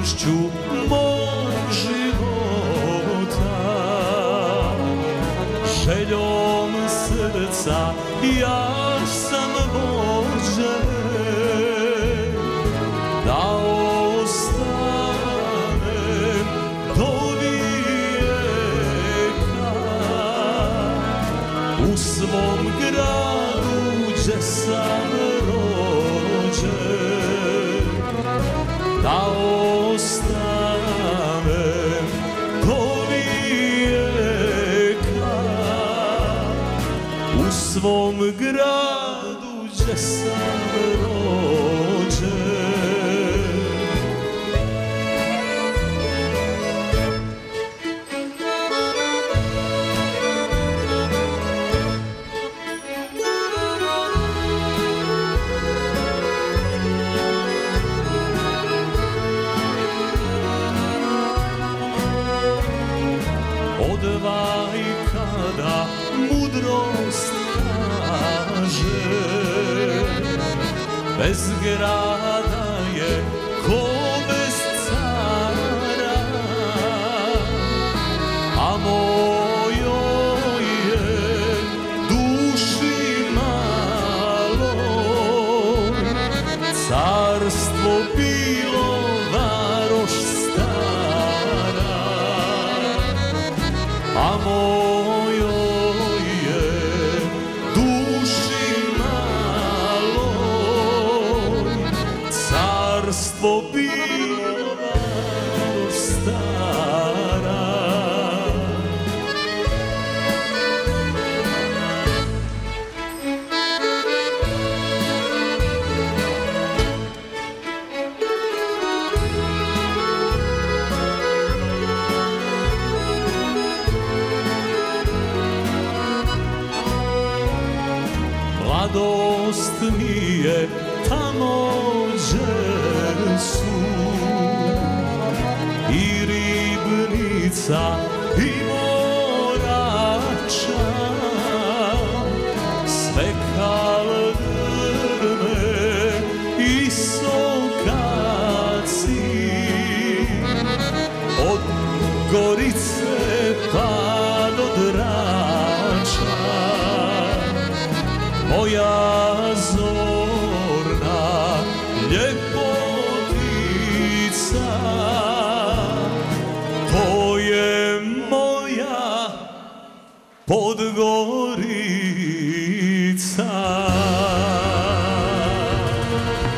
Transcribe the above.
radošću mog života, željom srca ja sam vođen da ostanem do vijeka u svom gradu gdje sam rođen, da ostanem do vijeka u svom gradu gdje sam rođen. Odvaj kada mudrost kaže, bez grada je ko bez cara, a mojoj je duši malo carstvo bilo varoš stara, a mojoj je duši maloj carstvo bilo varoš stara. Mladost mi je tamo gdje su i ribnica i morača, sve kaldrme i sokaci, od Gorice pa do Drača, moja zorna ljepotica, to je moja Podgorica.